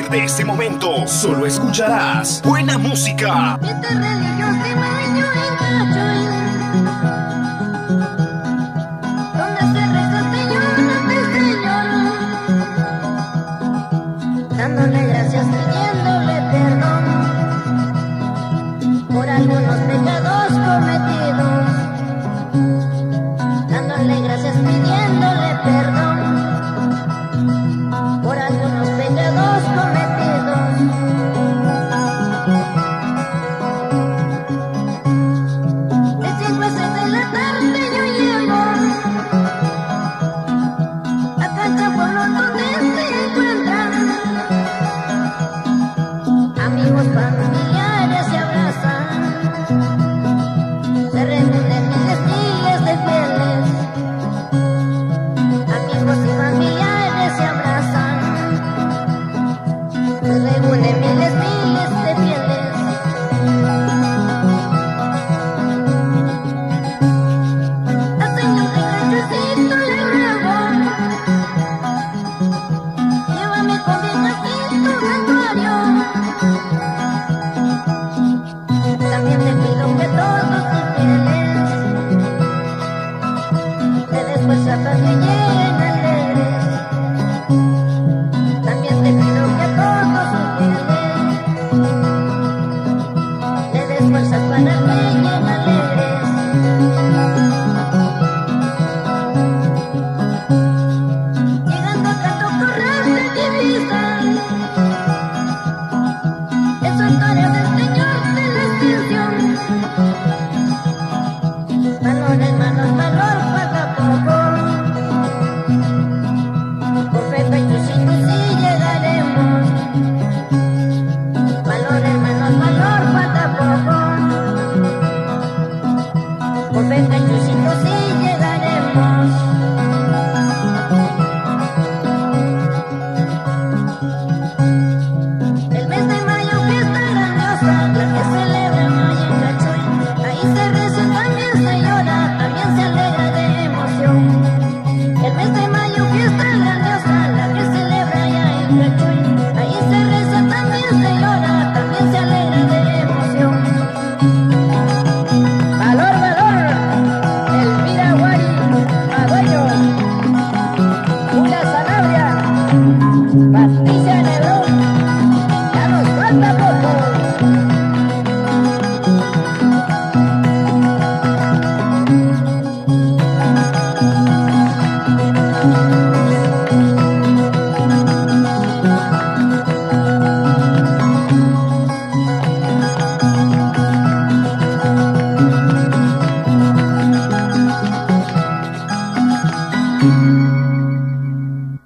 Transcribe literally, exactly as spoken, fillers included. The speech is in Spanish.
partir de este momento, solo escucharás buena música. Este religioso y maño engaño, donde se reza Señor ante el Señor, dándole gracias, pidiéndole perdón por algunos pecados cometidos, dándole gracias, pidiéndole perdón por algunos pecados cometidos. De cinco a seis de la tarde yo llego a cancha pueblo donde se encuentran amigos, familiares se abrazan, se reúnen miles, miles de fieles, amigos y familiares se abrazan, se reúnen miles, miles de fieles. Al Señor de Cachecito le ruego, llévame con mi casito santuario. También te pido que todos tus fieles te des fuerza para que llegue